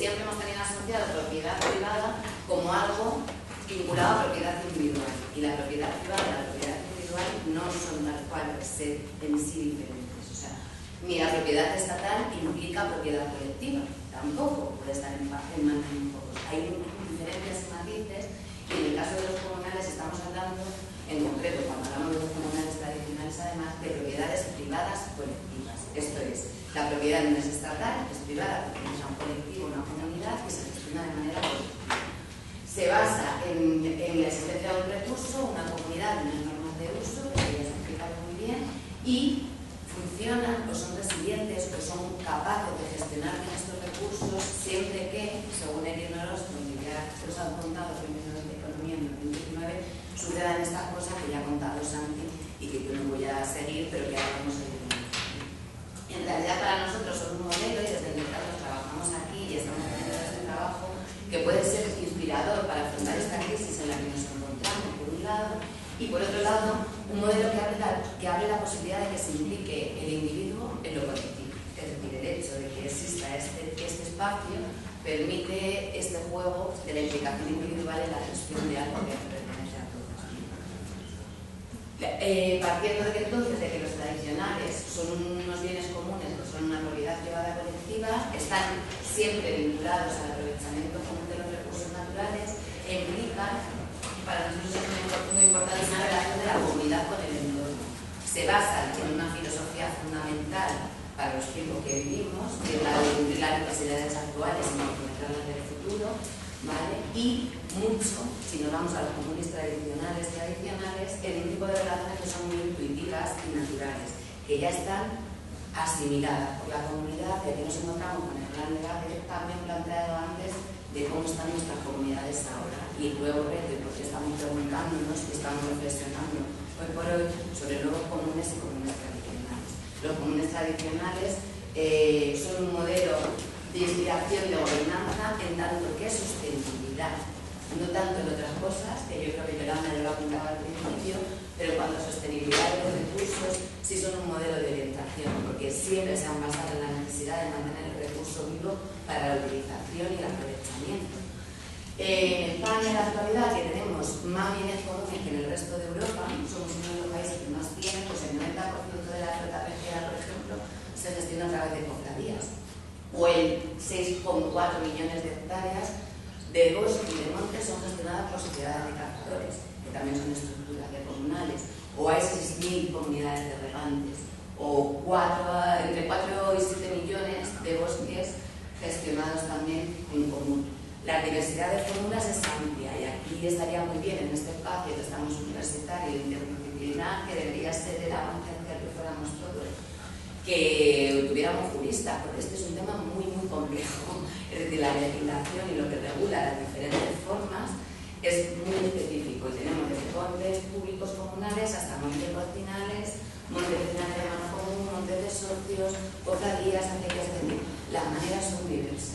siempre hemos tenido asociado propiedad privada como algo vinculado a propiedad individual. Y la propiedad privada y la propiedad individual no son tal cual en sí diferentes. O sea, ni la propiedad estatal implica propiedad colectiva, tampoco puede estar en manos de un poco. Hay diferentes matices y en el caso de los comunales estamos hablando, en concreto, cuando hablamos de los comunales tradicionales, además, de propiedades privadas colectivas. Esto es, la propiedad no es estatal, es privada, porque es un colectivo, una comunidad que se gestiona de manera colectiva. Se basa en la existencia de un recurso, una comunidad, unas normas de uso, que ya se ha explicado muy bien, y funcionan o son resilientes o son capaces de gestionar bien estos recursos siempre que, según Erin Orozco, que ya se os han contado primero de Economía en 2019, sucedan estas cosas que ya ha contado Santi y que yo no voy a seguir, pero que ahora vamos a ir. En realidad para nosotros son un modelo y desde el mercado trabajamos aquí y estamos haciendo este trabajo que puede ser inspirador para afrontar esta crisis en la que nos encontramos, por un lado, y por otro lado, un modelo que abre la posibilidad de que se implique el individuo en lo colectivo. Es decir, el hecho de que exista este espacio permite este juego de la implicación individual en la gestión de algo que pertenece a todos. Partiendo de que entonces de que los tradicionales son unos bienes comunes o son una propiedad privada colectiva, están siempre vinculados al aprovechamiento común de los recursos naturales e implican, para nosotros es muy importante, una relación de la comunidad con el entorno. Se basan en una filosofía fundamental para los tiempos que vivimos, que es la de cumplir las necesidades actuales y comprometerlas del futuro, ¿vale? Y mucho, si nos vamos a los comunes tradicionales, en un tipo de relaciones que son muy intuitivas y naturales, que ya están asimiladas por la comunidad, y aquí nos encontramos con el gran debate también planteado antes de cómo están nuestras comunidades ahora y el nuevo reto, y por qué estamos preguntándonos y estamos reflexionando hoy por hoy sobre nuevos comunes y comunes tradicionales. Los comunes tradicionales son un modelo de inspiración de gobernanza en tanto que es sostenibilidad, no tanto en otras cosas, que yo creo que Yolanda ya lo apuntaba al principio, pero cuando sostenibilidad de los recursos sí son un modelo de orientación, porque siempre se han basado en la necesidad de mantener el recurso vivo para la utilización y el aprovechamiento. En España en la actualidad, que tenemos más bienes comunes que en el resto de Europa, somos uno de los países que más tienen, pues el 90% de la flota pesquera, por ejemplo, se gestiona a través de cofradías, o el 6,4 millones de hectáreas de bosque y de monte son gestionadas por sociedades de cazadores, que también son estructuras de comunales, o hay 6.000 comunidades de regantes, o entre 4 y 7 millones de bosques gestionados también en común. La diversidad de fórmulas es amplia y aquí estaría muy bien en este espacio que estamos universitario y interdisciplinar, que debería ser el avance hacia que fuéramos todos, que tuviéramos juristas, porque este es un tema muy, muy complejo. Es decir, la legislación y lo que regula las diferentes formas es muy específico y tenemos desde montes públicos comunales hasta montes vecinales, montes vecinales de mano común, montes de socios, cofradías, aquellas, es decir, las maneras son diversas.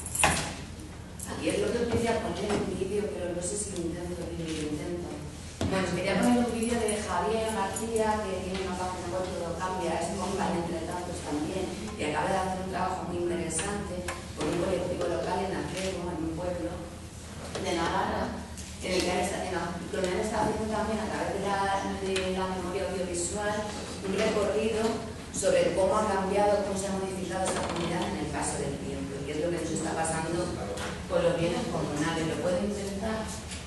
Aquí es lo que os quería poner un vídeo, pero no sé si lo intento. Bueno, os quería poner un vídeo de Javier García, que tiene una página web que lo cambia, es compañero entre tantos también, y acaba de hacer un trabajo muy interesante con un colectivo local en Acrego, en un pueblo de Navarra, en el que han estado haciendo también a través de la memoria audiovisual un recorrido sobre cómo ha cambiado, cómo se ha modificado esta comunidad en el paso del tiempo, y qué es lo que nos está pasando con los bienes comunales. ¿Lo puedo intentar?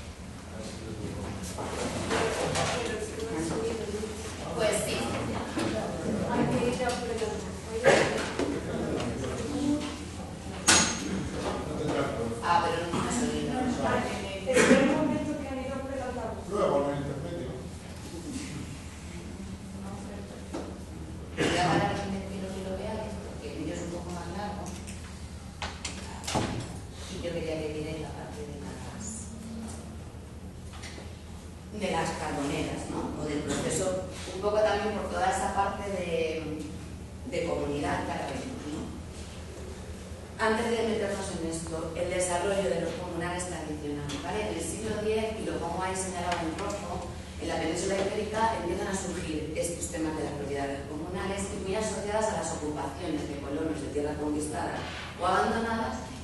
Pues sí. Pero no me ha salido. Espera un momento que han ido por el altavoz. Luego lo interpreto. Voy a parar que lo veáis, porque el vídeo es un poco más largo. Y yo quería que vierais la parte de las carboneras, ¿no? O del proceso, un poco también por toda esa parte de comunidad que ahora vemos, ¿no? Antes de meternos en esto, el desarrollo de los comunales tradicionales, ¿vale? En el siglo X, y lo pongo ahí señalado en rojo, en la península ibérica empiezan a surgir estos temas de las propiedades comunales y muy asociadas a las ocupaciones de colonos de tierras conquistadas o abandonadas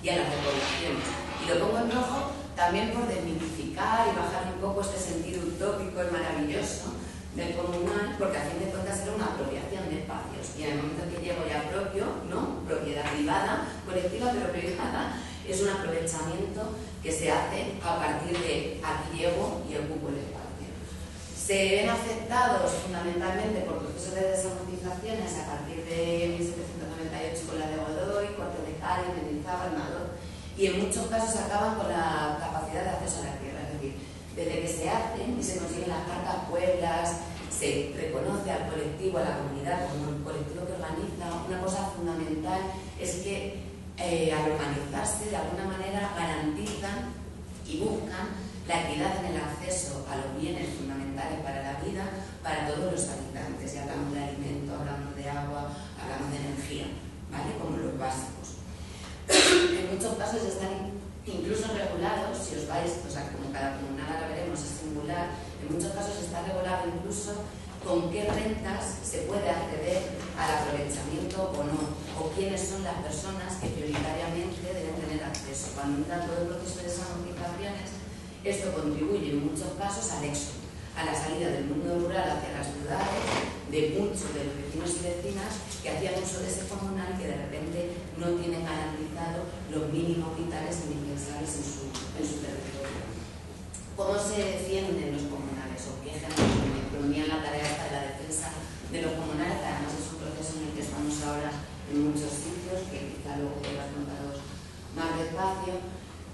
y a las repoblaciones. Y lo pongo en rojo también por desmitificar y bajar un poco este sentido utópico y maravilloso del comunal, porque a fin de cuentas era una apropiación de espacios. Y en el momento que llego ya propio, ¿no? Propiedad privada, colectiva pero privada, es un aprovechamiento que se hace a partir de aquí llego y ocupo el espacio. Se ven afectados fundamentalmente por procesos de desamortizaciones a partir de 1798 con la de Godoy, Corte de Cádiz, Mendizábal, Amador, y en muchos casos acaban con la capacidad de acceso a la tierra. Es decir, desde que se hacen y se consiguen las cartas pueblas, se reconoce al colectivo, a la comunidad como el colectivo que organiza, una cosa fundamental es que al organizarse de alguna manera garantizan y buscan la equidad en el acceso a los bienes fundamentales para la vida para todos los habitantes. Ya hablamos de alimento, hablamos de agua, hablamos de energía, ¿vale? Como los básicos. En muchos casos están incluso regulados, si os vais, o sea, como cada comunal ahora veremos es singular, en muchos casos está regulado incluso con qué rentas se puede acceder al aprovechamiento o no, o quiénes son las personas que prioritariamente deben tener acceso. Cuando entra todo el proceso de desamortizaciones, esto contribuye en muchos casos al éxodo, a la salida del mundo rural hacia las ciudades, de muchos de los vecinos y vecinas que hacían uso de ese comunal y que de repente no tienen garantizado los mínimos vitales indispensables en su territorio. ¿Cómo se defienden los comunales? ¿O qué ejemplos? En la tarea esta de la defensa de los comunales, que además es un proceso en el que estamos ahora en muchos sitios, que quizá luego podrás contaros más despacio,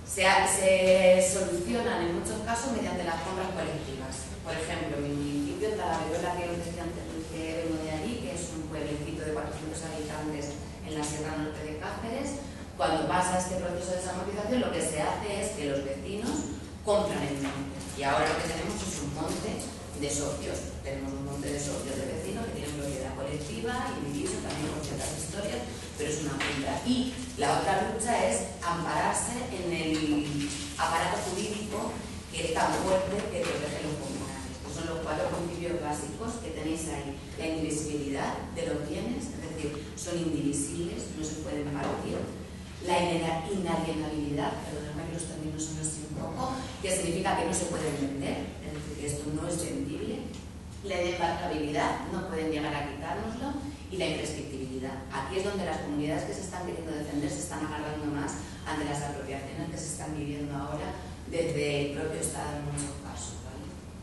se solucionan en muchos casos mediante las compras colectivas. Por ejemplo, mi municipio, Talavera, que os decía antes que vengo de allí, que es un pueblecito de 400 habitantes en la Sierra Norte de Cáceres, cuando pasa este proceso de desamortización, lo que se hace es que los vecinos compran el monte. Y ahora lo que tenemos es un monte de socios. Tenemos un monte de socios de vecinos que tienen propiedad colectiva y vivimos también con ciertas historias, pero es una punta. Y la otra lucha es ampararse en el aparato jurídico que es tan fuerte que protege los comunales. Estos son los 4 principios básicos que tenéis ahí. La indivisibilidad de los bienes, es decir, son indivisibles, no se pueden partir. La inalienabilidad, perdóname que los términos son así un poco, que significa que no se pueden vender, es decir, que esto no es vendible. La inembargabilidad, no pueden llegar a quitárnoslo, y la imprescriptibilidad. Aquí es donde las comunidades que se están queriendo defender se están agarrando más ante las apropiaciones que se están viviendo ahora desde el propio Estado en muchos casos, ¿vale?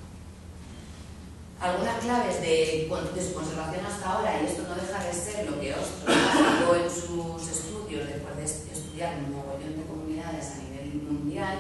Algunas claves de su conservación hasta ahora, y esto no deja de ser lo que Ostrom sacó en sus estudios después de estudiar un mogollón de comunidades a nivel mundial,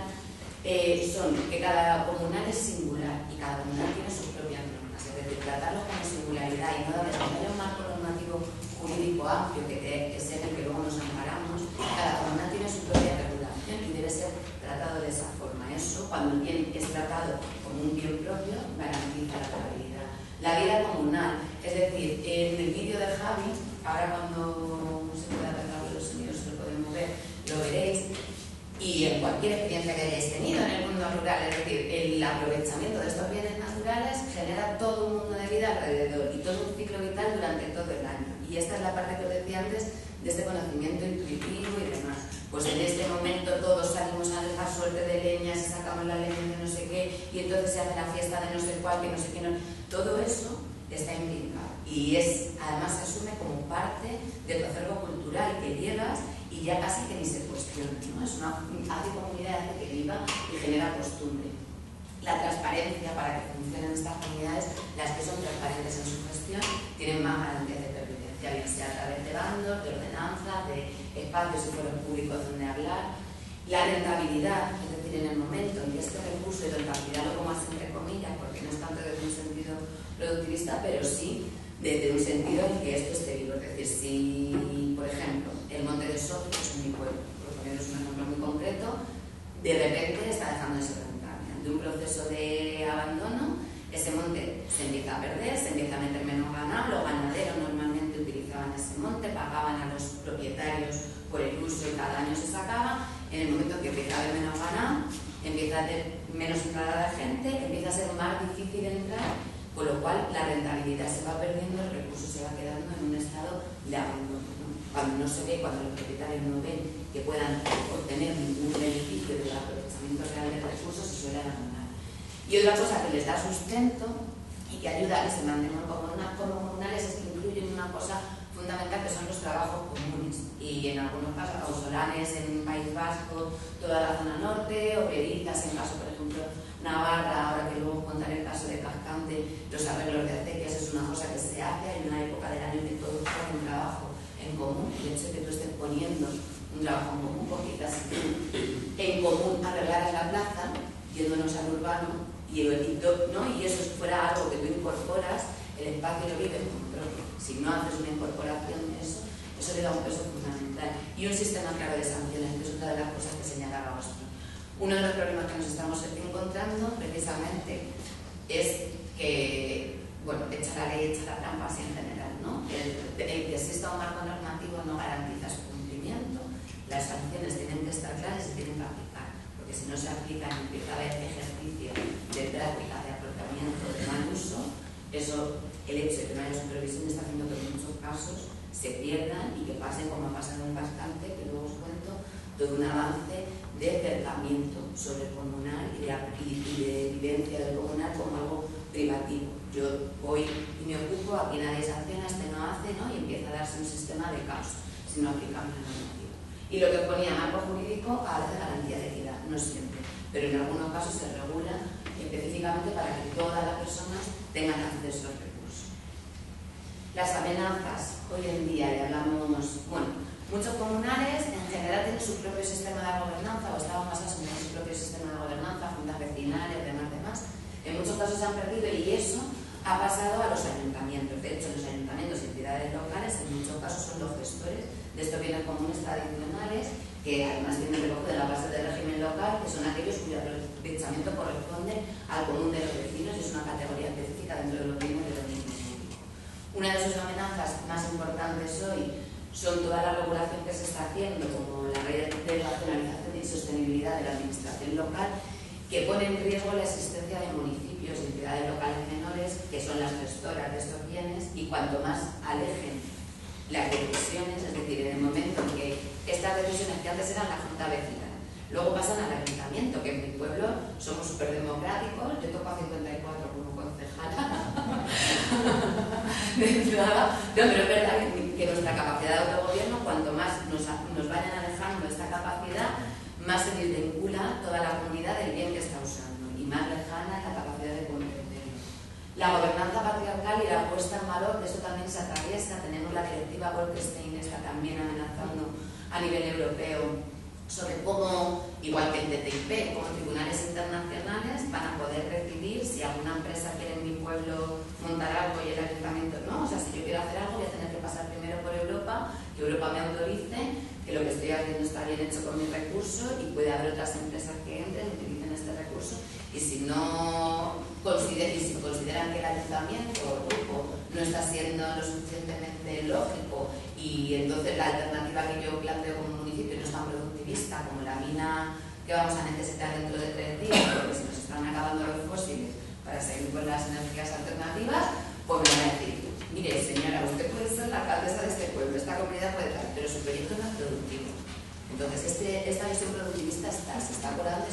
son que cada comunal es singular y cada comunal tiene sus propias normas, es decir, tratarlos como singularidad y no darles un marco normativo jurídico amplio que es en el que luego nos amparamos. Cada comunal tiene su propia regulación y debe ser tratado de esa forma. Eso, cuando el bien es tratado como un bien propio, garantiza la estabilidad. La vida comunal, es decir, en el vídeo de Javi, ahora cuando se pueda tratar los sonidos, se lo podemos ver, lo veréis. Y en cualquier experiencia que hayáis tenido en el mundo rural, es decir, el aprovechamiento de estos bienes naturales genera todo un mundo de vida alrededor y todo un ciclo vital durante todo el año. Y esta es la parte que os decía antes de este conocimiento intuitivo y demás. Pues en este momento todos salimos a dejar suerte de leñas y sacamos la leña de no sé qué y entonces se hace la fiesta de no sé cuál, que no sé qué. No. Todo eso está implicado y además se asume como parte de tu acervo cultural que llevas y ya casi que ni se cuestiona, ¿no? Hace comunidad, hace que viva y genera costumbre. La transparencia, para que funcionen estas comunidades, las que son transparentes en su gestión, tienen más garantías de pervivencia, bien sea a través de bandos, de ordenanzas, de espacios y foros públicos donde hablar. La rentabilidad, es decir, en el momento en que este recurso de rentabilidad lo pongas entre comillas, porque no es tanto desde un sentido productivista, pero sí desde un sentido en que esto esté vivo. Es decir, si, por ejemplo, el monte de socios en mi pueblo, por poneros un ejemplo muy concreto, de repente está dejando de ser rentable. Ante un proceso de abandono, ese monte se empieza a perder, se empieza a meter menos ganado, los ganaderos normalmente utilizaban ese monte, pagaban a los propietarios por el uso y cada año se sacaba. En el momento que empieza a haber menos ganado, empieza a tener menos entrada de gente, empieza a ser más difícil entrar, con lo cual la rentabilidad se va perdiendo, el recurso se va quedando en un estado de abandono, ¿no? cuando no se ve, cuando los propietarios no ven que puedan obtener ningún beneficio del aprovechamiento real de recursos, se suele abandonar. Y otra cosa que les da sustento y que ayuda a que se mantengan como comunales es que incluyen una cosa fundamental que son los trabajos comunes, y en algunos casos causolanes en País Vasco, toda la zona norte, o Peritas, en caso por ejemplo Navarra, ahora que luego contaré el caso de Cascante, los arreglos de acequias es una cosa que se hace, hay una época del año que todos ponen trabajo en común, y el hecho de que tú estés poniendo un trabajo en común, porque quizás en común arreglar la plaza, yéndonos al urbano, y eso fuera algo que tú incorporas, el espacio lo vive como propio. Si no haces una incorporación de eso le da un peso fundamental. Y un sistema claro de sanciones, que es otra de las cosas que señalaba Oscar. Uno de los problemas que nos estamos encontrando precisamente es que, bueno, echa la ley, echa la trampa así en general, ¿no? El que exista un marco normativo no garantiza su cumplimiento, las sanciones tienen que estar claras y se tienen que aplicar, porque si no se aplican y empieza a haber ejercicio de práctica de apropiamiento de mal uso, eso, el hecho de que no haya supervisión está haciendo que en muchos casos se pierdan y que pase como ha pasado en bastante, que luego os cuento, todo un avance de acercamiento sobre el comunal y de evidencia del comunal como algo privativo. Yo voy y me ocupo, aquí nadie sanciona, no hace, ¿no? Y empieza a darse un sistema de caos si no aplicamos la normativa. Y lo que ponía marco jurídico a veces garantía de equidad, no siempre, pero en algunos casos se regula específicamente para que todas las personas tengan acceso al recurso. Las amenazas, hoy en día le hablamos, bueno, muchos comunales en general tienen su propio sistema de gobernanza o estaban basados en su propio sistema de gobernanza, juntas vecinales, demás. En muchos casos se han perdido y eso ha pasado a los ayuntamientos. De hecho, los ayuntamientos y entidades locales en muchos casos son los gestores de estos bienes comunes tradicionales, que además tienen recogido en la base del régimen local, que son aquellos cuyo aprovechamiento corresponde al común de los vecinos y es una categoría específica dentro de los bienes de dominio público. Una de sus amenazas más importantes hoy son toda la regulación que se está haciendo, como la ley de racionalización y sostenibilidad de la administración local, que pone en riesgo la existencia de municipios y entidades locales menores, que son las gestoras de estos bienes, y cuanto más alejen las decisiones, es decir, en el momento en que estas decisiones que antes eran la junta vecinal, luego pasan al ayuntamiento, que en mi pueblo somos súper democráticos, yo toco a 54 como concejala. No, pero es verdad que nuestra capacidad de autogobierno, cuanto más nos vayan alejando esta capacidad, más se desvincula toda la comunidad del bien que está usando y más lejana la capacidad de comprenderlo. La gobernanza patriarcal y la puesta en valor, de eso también se atraviesa. Tenemos la directiva Bolkestein, está también amenazando a nivel europeo sobre cómo, igual que el TTIP, como tribunales internacionales van a poder decidir si alguna empresa quiere en mi pueblo montar algo y el ayuntamiento no. O sea, si yo quiero hacer algo voy a tener que pasar primero por Europa, que Europa me autorice que lo que estoy haciendo está bien hecho con mi recurso y puede haber otras empresas que entren y utilicen este recurso, y si no consideran que el ayuntamiento o el grupo no está siendo lo suficientemente lógico y entonces la alternativa que yo planteo como municipio no es tan productivista como la mina que vamos a necesitar dentro de 3 días porque se nos están acabando los fósiles para seguir con las energías alternativas, pues me van a decir: mire señora, usted puede ser la alcaldesa de este pueblo, esta comunidad puede estar, pero su proyecto no es productivo. Entonces esta visión productivista se está colando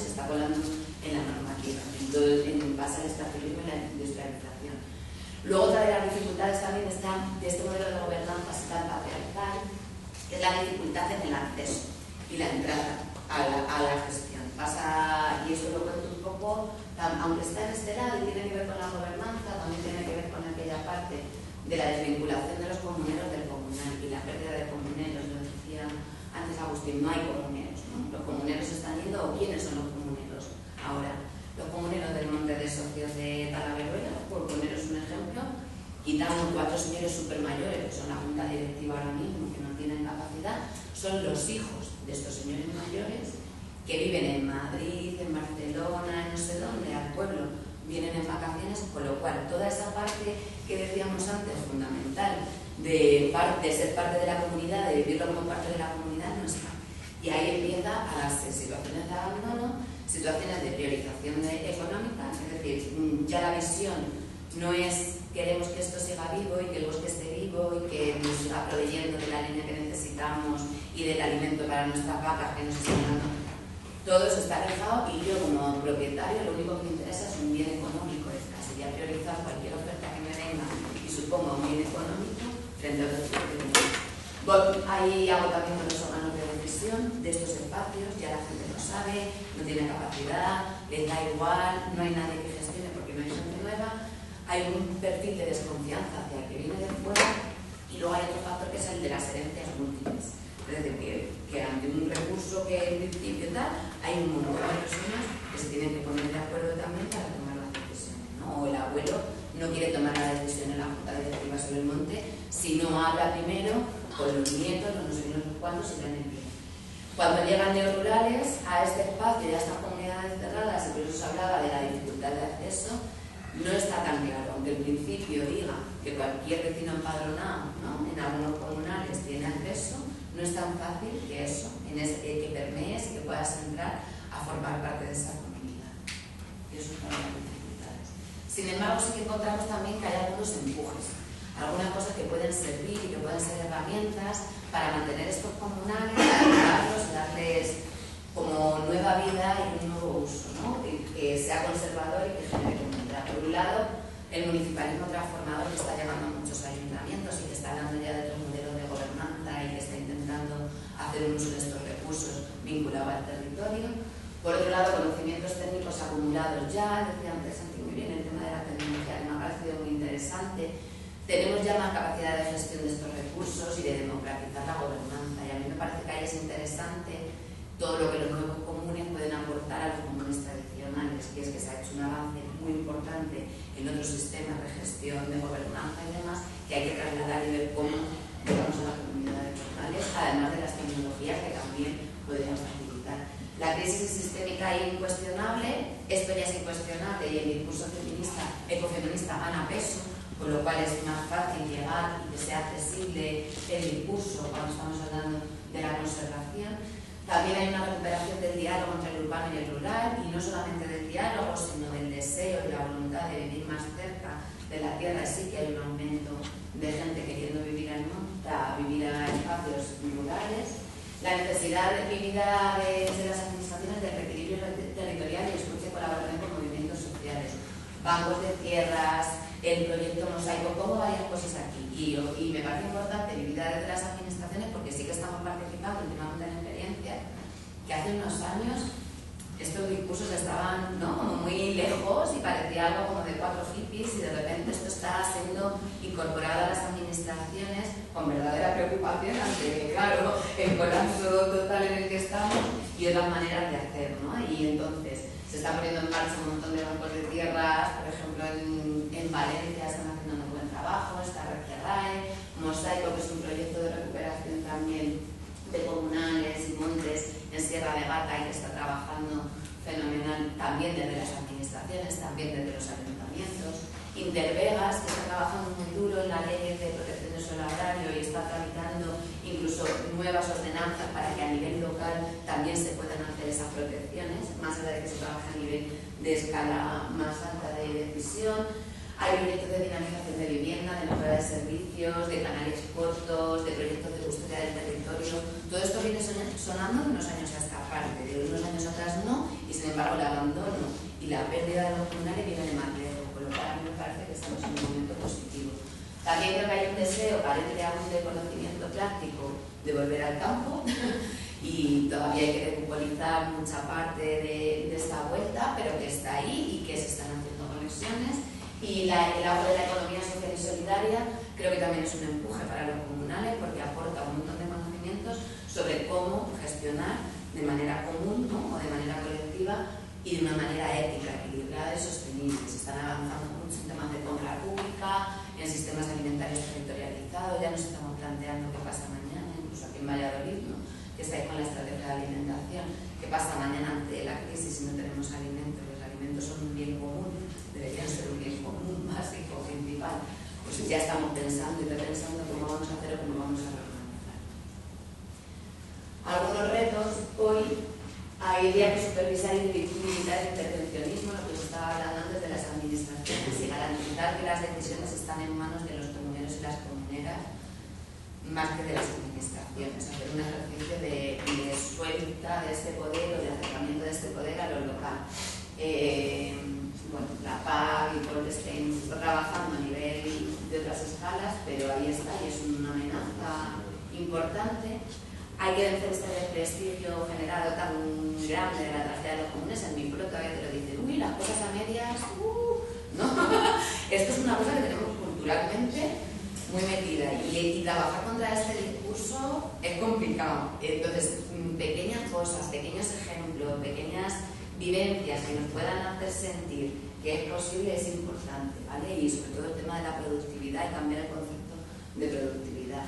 en la normativa, en base al estacionismo y la industrialización. Luego otra de las dificultades también está de este modelo de gobernanza tan patriarcal, que es la dificultad en el acceso y la entrada a la gestión. Pasa, y eso lo cuento un poco, aunque está en este lado y tiene que ver con la gobernanza, también tiene que ver con aquella parte de la desvinculación de los comuneros del comunal y la pérdida de comuneros. Lo decía antes Agustín, no hay comuneros, ¿no? Los comuneros están yendo, ¿o quiénes son los comuneros? Ahora, los comuneros del monte de socios de Talaveruela, por poneros un ejemplo, quitando 4 señores supermayores, que son la junta directiva ahora mismo, que no tienen capacidad, son los hijos de estos señores mayores que viven en Madrid, en Barcelona, en no sé dónde, al pueblo, vienen en vacaciones, con lo cual toda esa parte que decíamos antes, fundamental, de ser parte de la comunidad, de vivirlo como parte de la comunidad, no está. Y ahí empieza a darse situaciones de abandono, situaciones de priorización económica, es decir, ya la visión no es queremos que esto siga vivo y que el bosque esté vivo y que nos siga proveyendo de la leña que necesitamos, necesitamos y del alimento para nuestras vacas que nos están dando. Todo eso está alejado y yo como propietario lo único que me interesa es un bien económico. Sería priorizar cualquier oferta que me venga y suponga un bien económico frente a otros tipos. Hay agotamiento en los órganos de decisión de estos espacios, ya la gente lo sabe, no tiene capacidad, les da igual, no hay nadie que gestione porque no hay gente nueva, hay un perfil de desconfianza hacia el que viene de fuera y luego hay otro factor que es el de las herencias múltiples. Es decir, que ante un recurso que en principio tal, hay un montón de personas que se tienen que poner de acuerdo también para tomar las decisiones, ¿no? O el abuelo no quiere tomar la decisión en la junta directiva sobre el monte si no habla primero con los nietos, los no sé los cuantos y ven el pie. Cuando llegan neorurales a este espacio y a estas comunidades cerradas, y por eso se hablaba de la dificultad de acceso, no está tan claro, aunque el principio diga que cualquier vecino empadronado, ¿no?, en algunos comunales tiene acceso, no es tan fácil que eso, que permees y que puedas entrar a formar parte de esa comunidad. Y eso es una de las dificultades. Sin embargo, sí que encontramos también que hay algunos empujes, algunas cosas que pueden servir y que pueden ser herramientas para mantener estos comunales, para ayudarlos, darles como nueva vida y un nuevo uso, ¿no?, que sea conservador y que genere comunidad. Por un lado, el municipalismo transformador que está llegando a muchos ayuntamientos y que está hablando ya de otros modelos de gobernanza y que está intentando hacer un uso de estos recursos vinculado al territorio. Por otro lado, conocimientos técnicos acumulados ya, decía antes Santi muy bien, el tema de la tecnología, que me ha parecido muy interesante. Tenemos ya más capacidad de gestión de estos recursos y de democratizar la gobernanza, y a mí me parece que ahí es interesante todo lo que los nuevos comunes pueden aportar a los comunes tradicionales, que es que se ha hecho un avance muy importante en otros sistemas de gestión, de gobernanza y demás, que hay que trasladar y ver cómo llegamos a las comunidades locales, además de las tecnologías que también podrían facilitar. La crisis sistémica es incuestionable, esto ya es incuestionable y el discurso feminista, ecofeminista gana peso, con lo cual es más fácil llegar y que sea accesible el discurso cuando estamos hablando de la conservación. También hay una recuperación del diálogo entre el urbano y el rural, y no solamente del diálogo, sino del deseo y la voluntad de vivir más cerca de la tierra. Sí que hay un aumento de gente queriendo vivir en monte, vivir a espacios rurales. La necesidad de vivida de las administraciones del reequilibrio territorial y escucha y colaboración con movimientos sociales, bancos de tierras, el proyecto Mosaico, como varias cosas aquí. Y me parece importante vivir desde las administraciones porque sí que estamos participando últimamente en experiencias que hace unos años estos discursos estaban, ¿no?, como muy lejos y parecía algo como de 4 hippies, y de repente esto está siendo incorporado a las administraciones con verdadera preocupación ante, claro, el colapso total en el que estamos y otras maneras de hacer, ¿no? Y entonces se está poniendo en marcha un montón de bancos de tierras, por ejemplo en Valencia están haciendo un buen trabajo, está Recerrae, Mosaico, que es un proyecto de recuperación también de comunales y montes en Sierra de Gata y que está trabajando fenomenal también desde las administraciones, también desde los ayuntamientos. Intervegas, que está trabajando muy duro en la ley de protección del suelo agrario y está tramitando incluso nuevas ordenanzas para que a nivel local también se puedan hacer esas protecciones, más allá de que se trabaje a nivel de escala más alta de decisión. Hay proyectos de dinamización de vivienda, de mejora de servicios, de canales cortos, de proyectos de custodia del territorio. Todo esto viene sonando de unos años a esta parte, de unos años atrás no, y sin embargo el abandono y la pérdida de los comunales vienen de más lejos, con lo cual a mí me parece que estamos en un momento positivo. También creo que hay un deseo, parece aún de conocimiento práctico, de volver al campo, y todavía hay que recupolizar mucha parte de esta vuelta, pero que está ahí y que se están haciendo conexiones. Y el agua de la economía social y solidaria creo que también es un empuje para los comunales porque aporta un montón de conocimientos sobre cómo gestionar de manera común, ¿no?, o de manera colectiva y de una manera ética, equilibrada y sostenible. Se están avanzando mucho en temas de compra pública, en sistemas alimentarios territorializados. Ya nos estamos planteando qué pasa mañana, incluso aquí en Valladolid, ¿no?, que está ahí con la estrategia de alimentación. ¿Qué pasa mañana ante la crisis si no tenemos alimentos? Los alimentos son un bien común, deberían ser un bien común básico, principal. Pues ya estamos pensando y repensando cómo vamos a hacer o cómo vamos a reorganizar. Algunos retos hoy: habría que supervisar y limitar el intervencionismo, lo que se estaba hablando antes de las administraciones, y garantizar que las decisiones están en manos de los comuneros y las comuneras más que de las administraciones. administraciones, hacer un ejercicio de suelta de este poder o de acercamiento de este poder a lo local. Bueno, la PAC y Goldstein está trabajando a nivel de otras escalas, pero ahí está y es una amenaza importante. Hay que vencer este desprestigio generado tan grande de la tragedia de los comunes. En mi pueblo todavía te lo dicen, uy, las cosas a medias, ¿no? Esto es una cosa que tenemos culturalmente muy metida y trabajar contra este discurso es complicado. Entonces, pequeñas cosas, pequeños ejemplos, pequeñas vivencias que nos puedan hacer sentir que es posible es importante, ¿vale? Y sobre todo el tema de la productividad y cambiar el concepto de productividad.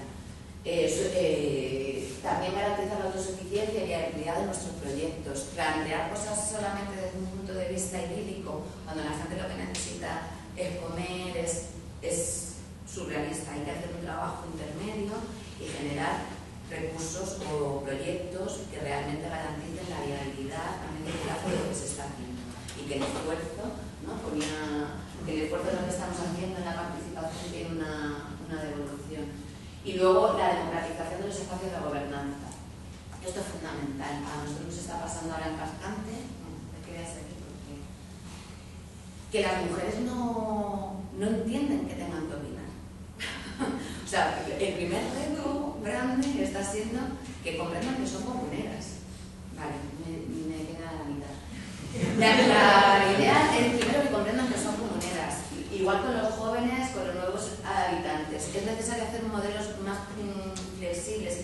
También garantizar la autosuficiencia y la viabilidad de nuestros proyectos. Plantear cosas solamente desde un punto de vista idílico, cuando la gente lo que necesita es comer, es surrealista. Hay que hacer un trabajo intermedio y generar recursos o proyectos que realmente garanticen la viabilidad a medio plazo de lo que se está haciendo y que el esfuerzo, ¿no? Que el esfuerzo de lo que estamos haciendo en la participación tiene una devolución. Y luego la democratización de los espacios de gobernanza. Esto es fundamental. A nosotros nos está pasando ahora en Cascante, que las mujeres no entienden que tengan que opinar. O sea, el primer reto grande está siendo que comprendan que son comuneras. Vale, me queda la mitad. La idea es primero que comprendan que son comuneras. Igual con los jóvenes, con los nuevos habitantes. Es necesario hacer modelos más flexibles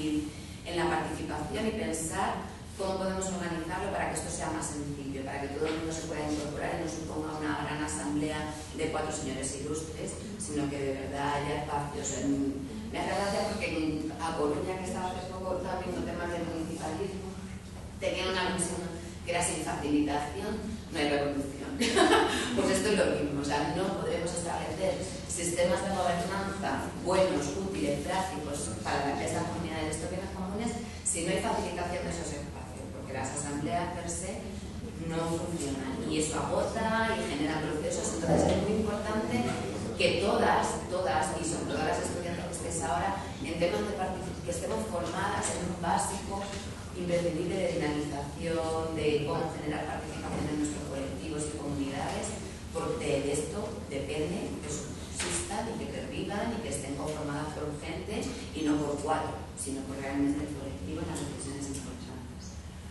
en la participación y pensar cómo podemos organizarlo para que esto sea más sencillo, para que todo el mundo se pueda incorporar y no suponga una gran asamblea de 4 señores ilustres, sino que de verdad haya espacios. Me hace gracia porque a Coruña, que estaba hace poco viendo temas de municipalismo, tenía una misión que era sin facilitación, no hay revolución. Pues esto es lo mismo, o sea, no podremos establecer sistemas de gobernanza buenos, útiles, prácticos para estas comunidades, estos bienes comunes, si no hay facilitación de esos espacios, porque las asambleas per se no funcionan y eso agota y genera procesos. Entonces es muy importante que todas, y sobre todo las estudiantes que estéis ahora, en temas de participación, que estemos formadas en un básico imprescindible de dinamización, de cómo generar participación en nuestros colectivos y comunidades, porque de esto depende que subsistan y que pervivan y que estén conformadas por gente y no por 4, sino por realmente el colectivo en las decisiones importantes.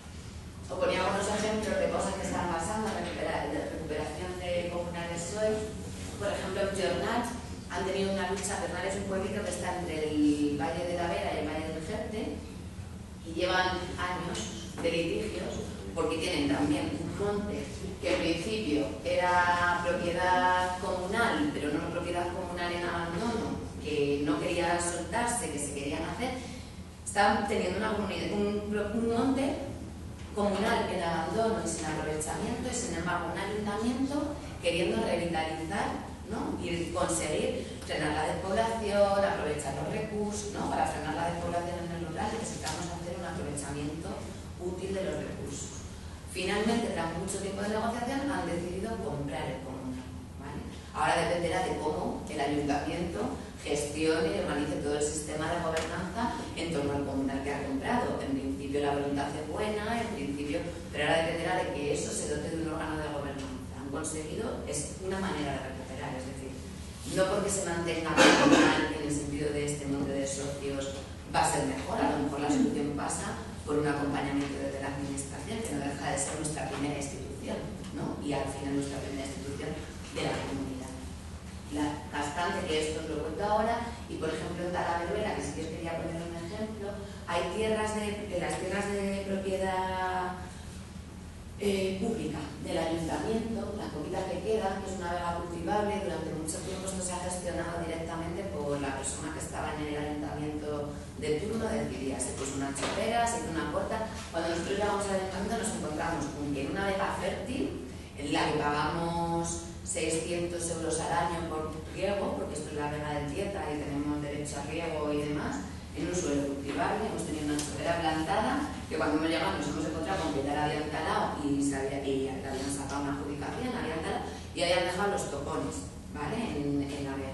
Os ponía algunos ejemplos de cosas que están pasando en la recuperación de comunales hoy. Por ejemplo, en Jornat han tenido una lucha. Jornat es un pueblito que está entre el Valle de la Vera y el Valle del Jerte y llevan años de litigios porque tienen también un monte que en principio era propiedad comunal, pero no propiedad comunal en abandono, que no quería soltarse, que se querían hacer. Estaban teniendo un monte comunal en abandono y sin aprovechamiento, y sin embargo un ayuntamiento queriendo revitalizar, ¿no? Y conseguir frenar la despoblación, aprovechar los recursos, ¿no? Para frenar la despoblación en el rural necesitamos hacer un aprovechamiento útil de los recursos. Finalmente, tras mucho tiempo de negociación, han decidido comprar el comunal, ¿vale? Ahora dependerá de cómo el ayuntamiento gestione y organice todo el sistema de gobernanza en torno al comunal que ha comprado. En principio la voluntad es buena, en principio, pero ahora dependerá de que eso se dote de un órgano de gobernanza. Han conseguido, es una manera de recuperar, es decir, no porque se mantenga el comunal en el sentido de este monte de socios va a ser mejor, a lo mejor la solución pasa por un acompañamiento desde la administración, que no deja de ser nuestra primera institución, ¿no? Y al final nuestra primera institución de la comunidad. La Cascante, que esto os lo cuento ahora, y por ejemplo en Talaveruela, que sí que os quería poner un ejemplo, hay tierras las tierras de propiedad pública del ayuntamiento, las poquitas que quedan, que es una vega cultivable. Durante mucho tiempo esto se ha gestionado directamente por la persona que estaba en el ayuntamiento de turno, decidía, se puso una chopera, se hizo una corta. Cuando nosotros llegamos al ayuntamiento nos encontramos con que en una vega fértil, en la que pagamos 600 euros al año por riego, porque esto es la vega de Tieta y tenemos derecho a riego y demás, en un suelo cultivable, hemos tenido una chopera plantada, que cuando hemos llegado nos hemos encontrado con que ya la habían talado y le habían sacado una adjudicación, la habían talado y habían dejado los topones, ¿vale? En la vega.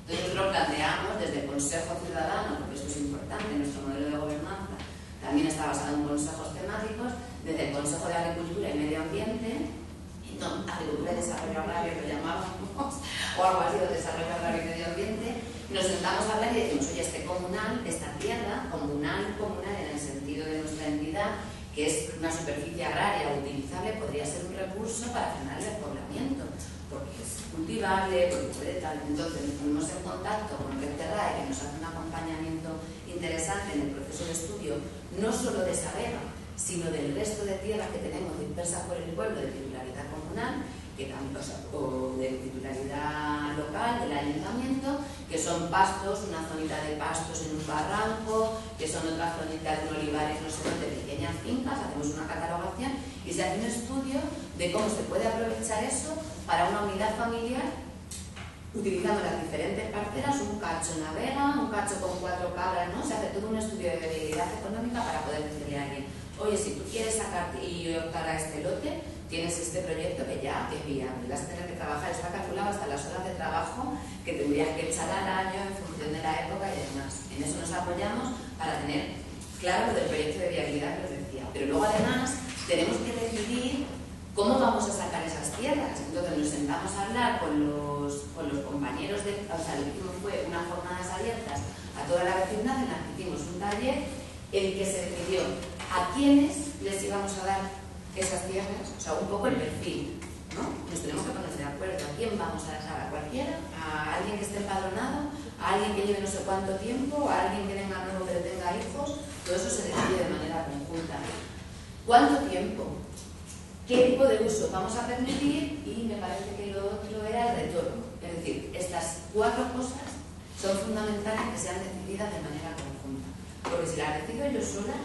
Entonces nosotros planteamos desde el Consejo Ciudadano, porque esto es importante, nuestro modelo de gobernanza también está basado en consejos temáticos, desde el Consejo de Agricultura y Medio Ambiente, no, Agricultura y Desarrollo Agrario lo llamábamos, o algo así, o Desarrollo Agrario y Medio Ambiente, nos sentamos a hablar y decimos, oye, esta tierra, comunal en el sentido de nuestra entidad, que es una superficie agraria utilizable, podría ser un recurso para frenar el despoblamiento, porque es cultivable, porque puede tal. Entonces nos ponemos en contacto con Red Terrae, que nos hace un acompañamiento interesante en el proceso de estudio, no solo de esa vega, sino del resto de tierras que tenemos dispersas por el pueblo de titularidad comunal, que también, o de titularidad local, del ayuntamiento, que son pastos, una zonita de pastos en un barranco, que son otras zonitas de olivares, no sé dónde, pequeñas fincas. Hacemos una catalogación y se hace un estudio de cómo se puede aprovechar eso para una unidad familiar, utilizando las diferentes parcelas, un cacho en la vega, un cacho con 4 cabras, ¿no? Se hace todo un estudio de viabilidad económica para poder decirle a alguien, oye, si tú quieres sacarte y optar a este lote, tienes este proyecto que ya es viable, vas a tener que trabajar, está calculado hasta las horas de trabajo que tendrías que echar al año en función de la época y demás. En eso nos apoyamos para tener claro lo del proyecto de viabilidad que os decía. Pero luego además tenemos que decidir cómo vamos a sacar esas tierras. Entonces nos sentamos a hablar con los compañeros o sea, lo que hicimos fue unas jornadas abiertas a toda la vecindad en las que hicimos un taller en el que se decidió a quiénes les íbamos a dar esas tierras, o sea, un poco el perfil, ¿no? Nos tenemos que poner de acuerdo a quién vamos a dejar, a cualquiera, a alguien que esté empadronado, a alguien que lleve no sé cuánto tiempo, a alguien que venga nuevo pero tenga hijos. Todo eso se decide de manera conjunta. ¿Cuánto tiempo? ¿Qué tipo de uso vamos a permitir? Y me parece que lo otro era el retorno. Es decir, estas 4 cosas son fundamentales que sean decididas de manera conjunta. Porque si las decido yo sola,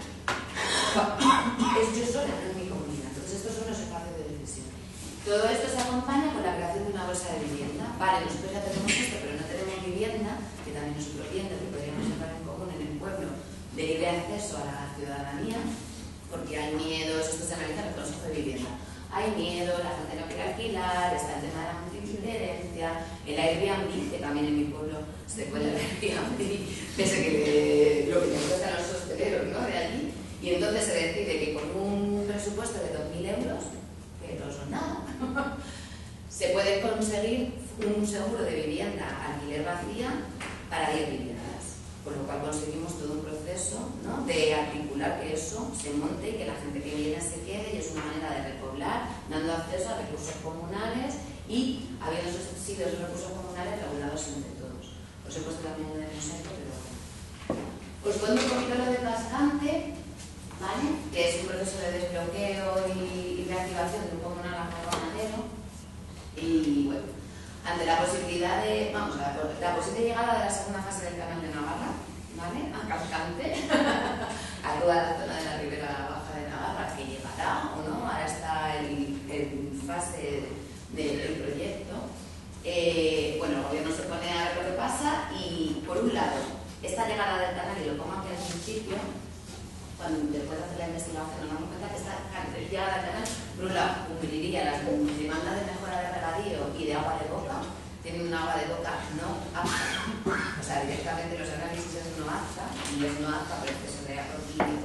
es yo sola, no es mi comunidad. Entonces estos son los espacios de decisión. Todo esto se acompaña con la creación de una bolsa de vivienda. Vale, nosotros ya tenemos esto, pero no tenemos vivienda, que también es otro vivienda que podríamos entrar en común en el pueblo, de libre acceso a la ciudadanía, porque hay miedos, esto se analiza en el Consejo de Vivienda. Hay miedo, la gente no quiere alquilar, está el tema de la multiherencia, el Airbnb, que también en mi pueblo se puede el Airbnb, pese que lo que les cuesta a los hosteleros, ¿no?, de allí. Y entonces se decide que con un presupuesto de 2.000 euros, que no son nada, se puede conseguir un seguro de vivienda alquiler vacía para 10 viviendas. Con lo cual conseguimos todo un proceso, ¿no?, de articular que eso se monte y que la gente que viene se quede, y es una manera de repoblar, dando acceso a recursos comunales y habiendo sido esos recursos comunales regulados entre todos. Os he puesto también lo de Mosaico, pero os cuento un poquito lo de Cascante, ¿vale?, que es un proceso de desbloqueo y reactivación de un comunal agroganadero. Y bueno, ante la posibilidad de, vamos, la posible llegada de la segunda fase del Canal de Navarra, ¿vale?, a Cascante, a toda la zona de la Ribera Baja de Navarra, que llegará o no, ahora está en fase del proyecto. Bueno, el gobierno se pone a ver lo que pasa y, por un lado, esta llegada del canal, y lo pongo aquí al principio, cuando después de hacer la investigación nos damos cuenta que esta llegada del canal, por un lado, cumpliría las demandas de mejora de regadío y de agua de boca. Tienen un agua de boca no apta, o sea, directamente los análisis es no apta, y es no apta por exceso de agroquímicos,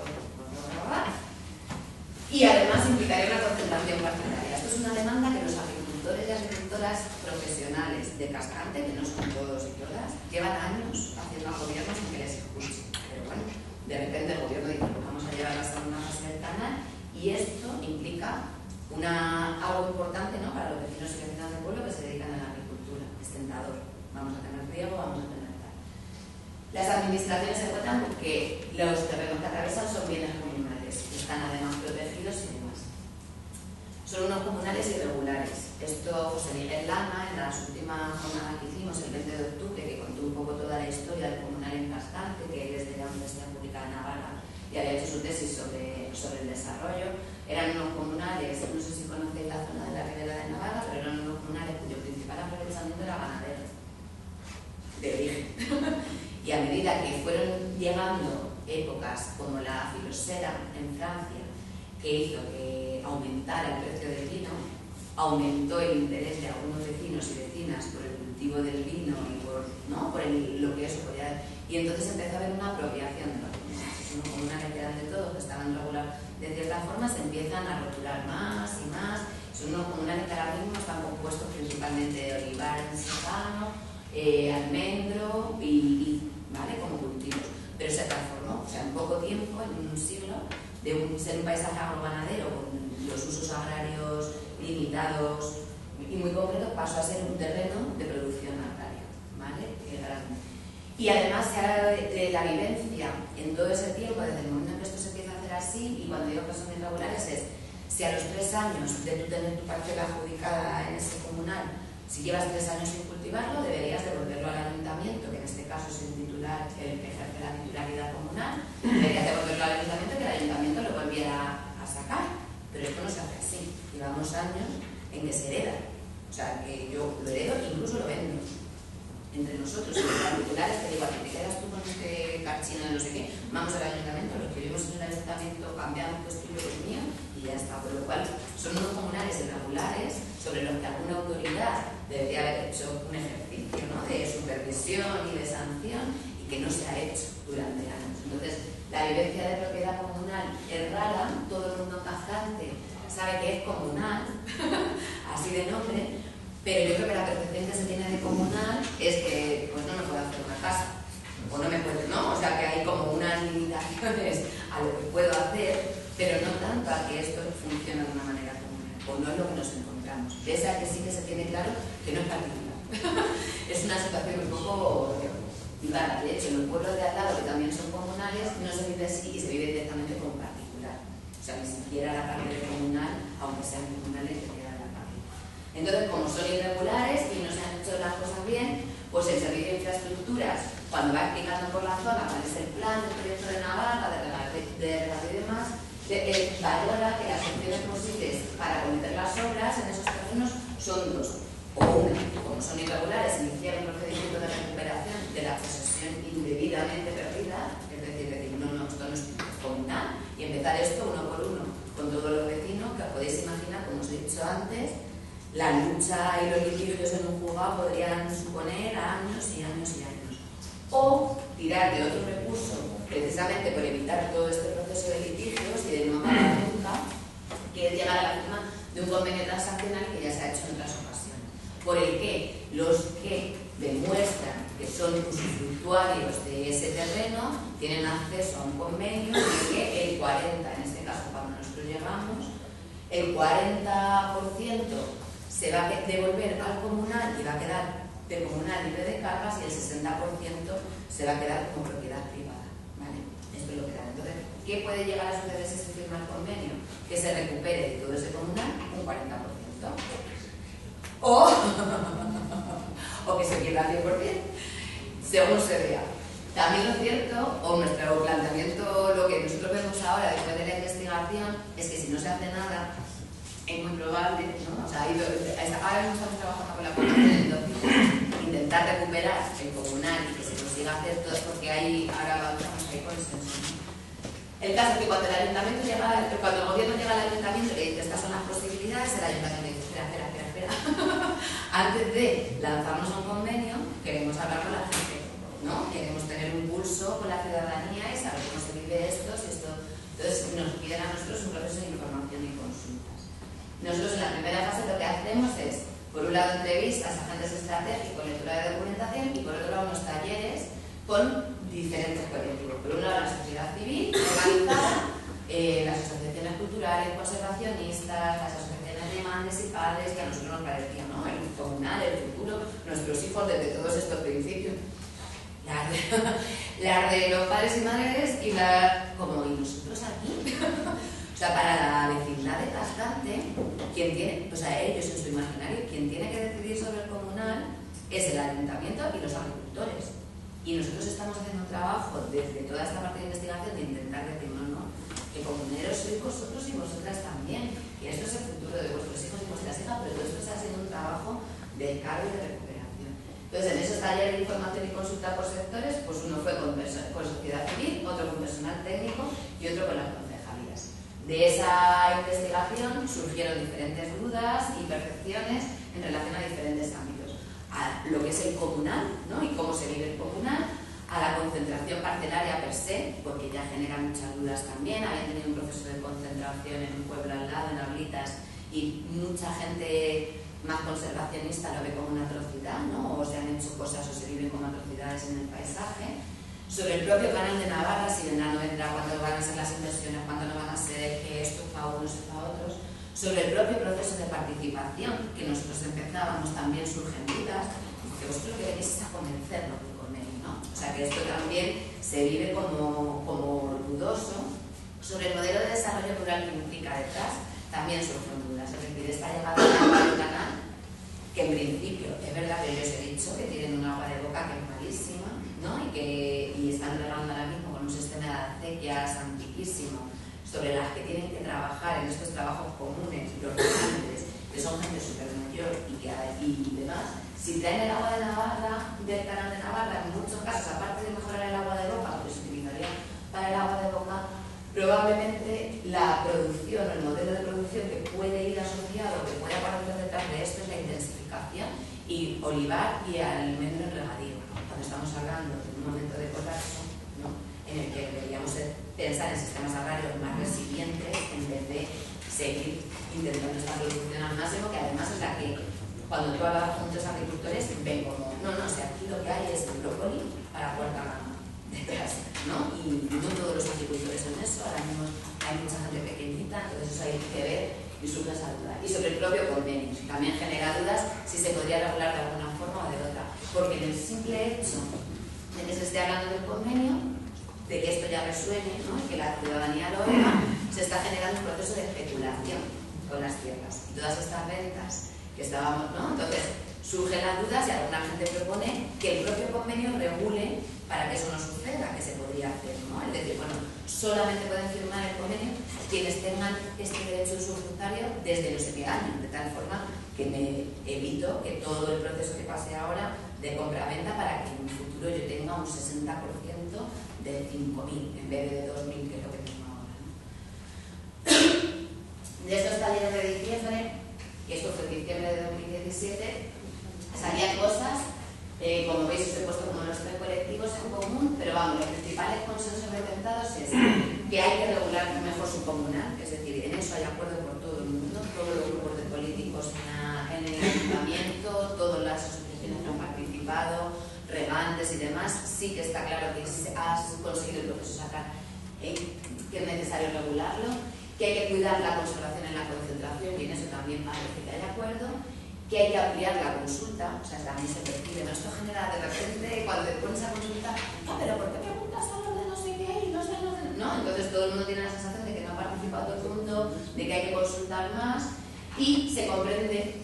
y además implicaría una concentración parcelaria. Esto es una demanda que los agricultores y agricultoras profesionales de Cascante, que no son todos y todas, llevan años haciendo al gobierno sin que les escuche. Pero bueno, de repente el gobierno dice, pues vamos a llevar la segunda fase del canal, y esto implica algo importante, ¿no?, para los vecinos y vecinas del pueblo que se dedican a la agricultura, es tentador. Vamos a tener riego, vamos a tener tal. Las administraciones se cuentan porque los terrenos que atraviesan son bienes comunales, que están además protegidos y demás. Son unos comunales irregulares. Esto José Miguel Lana, en las últimas jornadas que hicimos el 20 de octubre, que contó un poco toda la historia del comunal en Cascante, que él es de la Universidad Pública de Navarra y había hecho su tesis sobre el desarrollo. Eran unos comunales, no sé si conocéis la zona de la Ribera de Navarra, pero eran unos comunales cuyo principal aprovechamiento era ganadero, de origen. Y a medida que fueron llegando épocas como la filosera en Francia, que hizo que aumentara el precio del vino, aumentó el interés de algunos vecinos y vecinas por el cultivo del vino y por lo que eso podía. Y entonces empezó a haber una apropiación de los comunales. Son comunales que eran de todos, que estaban regulados de cierta forma, se empiezan a rotular más y más. Son unos comunales que ahora mismo están compuestos principalmente de olivar en secano, almendro ¿vale? Como cultivos. Pero se transformó, o sea, en poco tiempo, en un siglo, de ser un paisaje agroganadero con los usos agrarios limitados y muy concretos, pasó a ser un terreno de producción agraria, ¿vale? Y además de la vivencia en todo ese tiempo, desde el momento en que esto se empieza a hacer así, y cuando digo que son irregulares es, si a los 3 años de tú tener tu parcela adjudicada en ese comunal, si llevas 3 años sin cultivarlo, deberías devolverlo al ayuntamiento, que en este caso es el titular, el que ejerce la titularidad comunal, deberías devolverlo al ayuntamiento, que el ayuntamiento lo volviera a sacar. Pero esto no se hace así. Llevamos años en que se hereda. O sea, que yo lo heredo e incluso lo vendo. Entre nosotros, los particulares, te digo, a ti te quedas tú con este cachino de no sé qué, vamos al ayuntamiento, los que vivimos en el ayuntamiento cambiamos tu estilo con el mío y ya está. Por lo cual, son unos comunales irregulares sobre los que alguna autoridad debería haber hecho un ejercicio, ¿no?, de supervisión y de sanción, y que no se ha hecho durante años. Entonces, la vivencia de propiedad comunal es rara, todo el mundo cazante sabe que es comunal, así de nombre, pero yo creo que la percepción que se tiene de comunal es que pues no me puedo hacer una casa, o no me puedo, ¿no? O sea, que hay como unas limitaciones a lo que puedo hacer, pero no tanto a que esto funcione de una manera comunal, o no es lo que nos encontramos. Pese a que sí que se tiene claro que no es particular. Es una situación un poco rara. De hecho, en los pueblos de al lado, que también son comunales, no se vive así y se vive directamente como particular. O sea, ni siquiera la parte de comunal, aunque sean comunales, te queda la parte. Entonces, como son irregulares y no se han hecho las cosas bien, pues el servicio de infraestructuras, cuando va explicando por la zona cuál es el plan del proyecto de Navarra, de regadío y demás, valora que las opciones posibles para cometer las obras en esos terrenos son 2. O una, como son irregulares, iniciar un procedimiento de recuperación de la posesión indebidamente perdida, es decir, no, esto no es comunal, y empezar esto uno por uno con todos los vecinos, que os podéis imaginar, como os he dicho antes, la lucha y los litigios en un juzgado podrían suponer años y años y años. O tirar de otro recurso, precisamente por evitar todo este proceso de litigios y de no acabar nunca, que es llegar a la firma de un convenio transaccional que ya se ha hecho en otras ocasiones, por el que los que demuestran que son usufructuarios de ese terreno tienen acceso a un convenio y que el 40%, en este caso cuando nosotros llegamos, el 40% se va a devolver al comunal y va a quedar de comunal libre de cargas, y el 60% se va a quedar como propiedad privada, ¿vale? Esto es lo que da. Entonces, ¿qué puede llegar a suceder si se firma el convenio? Que se recupere de todo ese comunal un 40%. O que se pierda el 100%, según se vea. También lo cierto, o nuestro planteamiento, lo que nosotros vemos ahora después de la investigación, es que si no se hace nada, es muy probable, ¿no? O sea, ahora mismo estamos trabajando con la Comisión del Entonces, intentar recuperar el comunal y que se consiga hacer todo, porque ahora vamos, hay consenso, ¿no? El caso es que cuando el gobierno llega al ayuntamiento y le dice estas son las posibilidades, el ayuntamiento dice espera. Antes de lanzarnos a un convenio, queremos hablar con la gente, ¿no? Queremos tener un pulso con la ciudadanía y saber cómo se vive esto, entonces nos piden a nosotros un proceso de información y consultas. Nosotros en la primera fase lo que hacemos es, por un lado, entrevistas a agentes estratégicos, lectura de documentación, y por otro lado, unos talleres con diferentes colectivos. Por un lado, la sociedad civil organizada, las asociaciones culturales, conservacionistas, las asociaciones de madres y padres, que a nosotros nos parecía, ¿no? El comunal, el futuro, nuestros hijos desde todos estos principios. Las de los padres y madres y nosotros aquí. O sea, para la vecindad de Cascante, quien tiene, o sea, ellos en su imaginario, quien tiene que decidir sobre el comunal es el ayuntamiento y los agricultores. Y nosotros estamos haciendo un trabajo desde toda esta parte de investigación de intentar decir, no, que comuneros sois vosotros y vosotras también, que esto es el futuro de vuestros hijos y vuestras hijas, pero todo esto está siendo un trabajo de cargo y de recuperación. Entonces, en esos talleres de información y consulta por sectores, pues uno fue con sociedad civil, otro con personal técnico y otro con las concejalías. De esa investigación surgieron diferentes dudas y percepciones en relación a diferentes ámbitos. a lo que es el comunal, ¿no? Y cómo se vive el comunal, a la concentración parcelaria per se, porque ya genera muchas dudas también. Habían tenido un proceso de concentración en un pueblo al lado, en Ablitas, y mucha gente más conservacionista lo ve como una atrocidad, ¿no? O se han hecho cosas o se viven como atrocidades en el paisaje. Sobre el propio canal de Navarra, si vendrá o no vendrá, cuándo van a ser las inversiones, cuándo no van a ser, que esto es para unos y para otros. Sobre el propio proceso de participación, que nosotros empezábamos, también surgen dudas, porque vosotros lo que queréis es a convencernos del convenio, ¿no? O sea que esto también se vive como dudoso. Sobre el modelo de desarrollo rural que implica detrás, también surgen dudas. Es decir, esta llegada del canal, que en principio es verdad que yo os he dicho que tienen un agua de boca que es malísima, ¿no? Y están regando ahora mismo con un sistema de acequias antiquísimo, sobre las que tienen que trabajar en estos trabajos comunes, los regantes, que son gente súper mayor y demás. Si traen el agua de Navarra, del canal de Navarra, en muchos casos, aparte de mejorar el agua de boca, que se utilizaría para el agua de boca, probablemente la producción, el modelo de producción que puede ir asociado, que puede aparecer detrás de esto, es la intensificación y olivar y almendro en regadío. Cuando estamos hablando de un momento de colapso, ¿no? En el que deberíamos pensar en sistemas agrarios más resilientes en vez de seguir intentando esta producción al máximo, que además es la que, cuando tú hablas con muchos agricultores, ven como, no, si aquí lo que hay es el brócoli para cuarta gama detrás, ¿no? Y no todos los agricultores son eso, ahora mismo hay mucha gente pequeñita, entonces eso hay que ver y surge esa duda. Y sobre el propio convenio, también genera dudas si se podría regular de alguna forma o de otra, porque en el simple hecho de que se esté hablando del convenio, de que esto ya resuene, ¿no? Y que la ciudadanía lo oiga, se está generando un proceso de especulación con las tierras. Y todas estas ventas que estábamos, ¿no? Entonces, surgen las dudas y alguna gente propone que el propio convenio regule para que eso no suceda, que se podría hacer, ¿no? Es decir, bueno, solamente pueden firmar el convenio quienes tengan este derecho usufructuario desde no sé qué año, de tal forma que me evito que todo el proceso que pase ahora de compra-venta para que en un futuro yo tenga un 60% de 5.000 en vez de 2.000, que es lo que tengo ahora, ¿no? De estos talleres de diciembre, que esto fue en diciembre de 2017, salían cosas, como veis os he puesto como los 3 colectivos en común, pero vamos, los principales consensos detectados es que hay que regular mejor su comunal, es decir, en eso hay acuerdo por todo el mundo, todos los grupos de políticos en el ayuntamiento, todas las asociaciones que han participado, regantes y demás, sí que está claro que has conseguido el proceso sacar que es necesario regularlo, que hay que cuidar la conservación en la concentración y en eso también parece que hay acuerdo, que hay que ampliar la consulta, o sea, también se percibe, ¿no? Esto genera de repente, cuando te pones a consulta, no, pero ¿por qué preguntas a los de no sé qué y no sé los de...? No, entonces todo el mundo tiene la sensación de que no ha participado todo el mundo, de que hay que consultar más y se comprende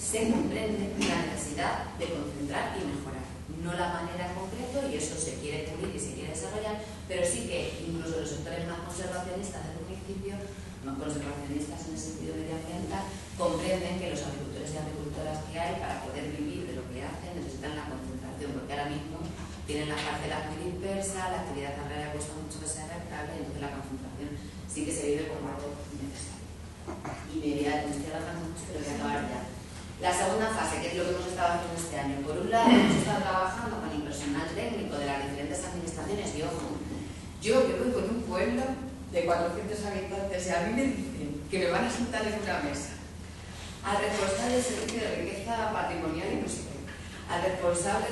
la necesidad de concentrar y mejorar. No la manera en concreto, y eso se quiere cubrir y se quiere desarrollar, pero sí que incluso los sectores más conservacionistas del municipio, no conservacionistas en el sentido medioambiental, comprenden que los agricultores y agricultoras que hay para poder vivir de lo que hacen necesitan la concentración, porque ahora mismo tienen las parcelas muy dispersas, la actividad agraria cuesta mucho que sea rentable, y entonces la concentración sí que se vive como algo necesario. Y me estoy alargando mucho, pero voy a acabar ya. La segunda fase, que es lo que hemos estado haciendo este año. Por un lado, hemos estado trabajando con el personal técnico de las diferentes administraciones y, ojo, yo que voy con un pueblo de 400 habitantes y a mí me dicen que me van a sentar en una mesa al responsable del servicio de riqueza patrimonial y no sé qué, al responsable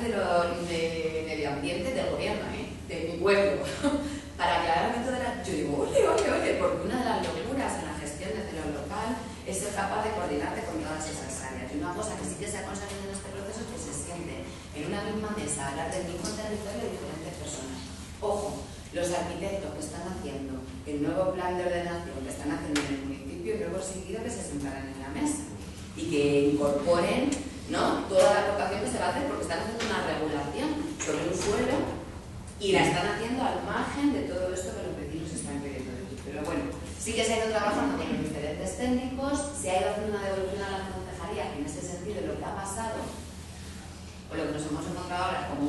de medio ambiente del gobierno, de mi pueblo, para aclararme todas las... Yo digo, oye, porque una de las locuras en la gestión desde lo local es ser capaz de coordinarte con todas esas áreas. Y una cosa que sí que se ha conseguido en este proceso es que se siente en una misma mesa hablar del mismo territorio de diferentes personas. Ojo, los arquitectos que están haciendo el nuevo plan de ordenación que están haciendo en el municipio, yo he conseguido que se sentaran en la mesa y que incorporen, ¿no?, toda la aportación que se va a hacer, porque están haciendo una regulación sobre un suelo y la están haciendo al margen de todo esto que los vecinos están queriendo decir. Pero bueno, sí que se ha ido trabajando con los diferentes técnicos, se ha ido haciendo una devolución a la concejalía, que en ese sentido lo que ha pasado, o lo que nos hemos encontrado ahora como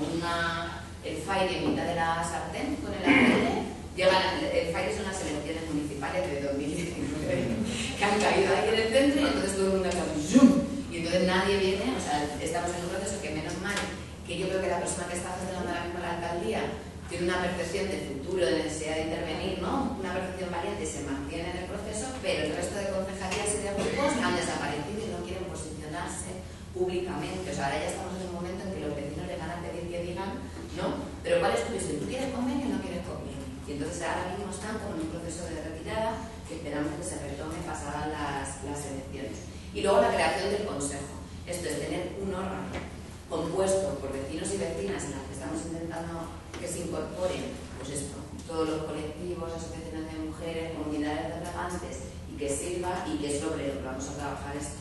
el FAIRE en mitad de la sartén con el alcalde. El FAIRE son las elecciones municipales de 2019 que han caído ahí en el centro y entonces todo el mundo ha hecho zoom. Y entonces entonces nadie viene, o sea, estamos en un proceso que menos mal, que yo creo que la persona que está gestionando ahora mismo la alcaldía tiene una percepción de futuro, de necesidad de intervenir, ¿no? Una percepción valiente y se mantiene en el proceso, pero el resto de concejalías y de grupos han desaparecido y no quieren posicionarse públicamente. O sea, ahora ya estamos en un momento en que los vecinos le van a pedir que digan, ¿no? Pero ¿cuál es tu visión? ¿Tú quieres convenio o no quieres convenio? Y entonces ahora mismo están como en un proceso de retirada que esperamos que se retome pasadas las elecciones. Y luego la creación del consejo. Esto es tener un órgano compuesto por vecinos y vecinas en las que estamos intentando que se incorporen, pues esto, todos los colectivos, asociaciones de mujeres, comunidades de regantes, y que sirva y que sobre lo que vamos a trabajar esto.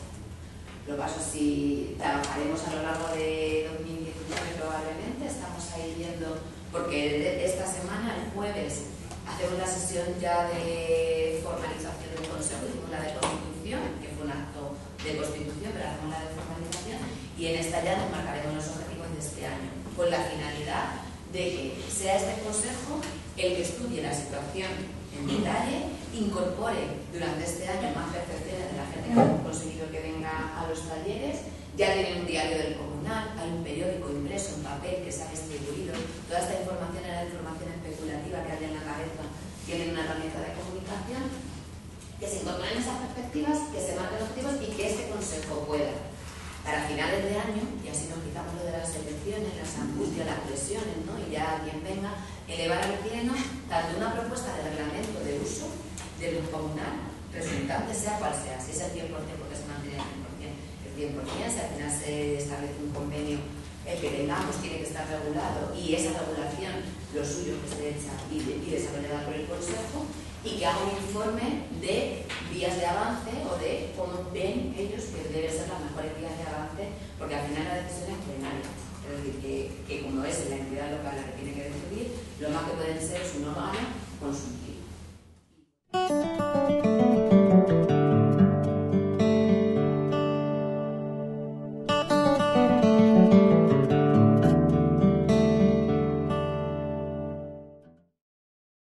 Lo paso si trabajaremos a lo largo de 2019 probablemente, estamos ahí viendo, porque esta semana, el jueves, hacemos la sesión ya de formalización del consejo, hicimos la de constitución, que fue un acto de constitución, pero hacemos la de formalización, y en esta ya nos marcaremos los objetivos de este año, con la finalidad de que sea este consejo el que estudie la situación en detalle, incorpore durante este año más percepciones de la gente que hemos conseguido que venga a los talleres. Ya tienen un diario del comunal, hay un periódico impreso en papel que se ha distribuido. Toda esta información era información especulativa que había en la cabeza. Tienen una herramienta de comunicación, que se incorporen esas perspectivas, que se marquen objetivos y que este consejo pueda, para finales de año, y así nos quitamos lo de las elecciones, las angustias, las presiones, ¿no? Y ya quien venga, elevar al pleno tanto una propuesta de reglamento de uso del comunal resultante, sea cual sea, si es el 100% porque se mantiene el 100%, si al final se establece un convenio, el que tengamos tiene que estar regulado y esa regulación, lo suyo que se echa y desarrollada por el Consejo, y que haga un informe de vías de avance o de cómo ven ellos que deben ser las mejores vías de avance, porque al final la decisión es plenaria. Es decir, que como es la entidad local la que tiene que decidir, lo más que pueden ser es un órgano consultivo.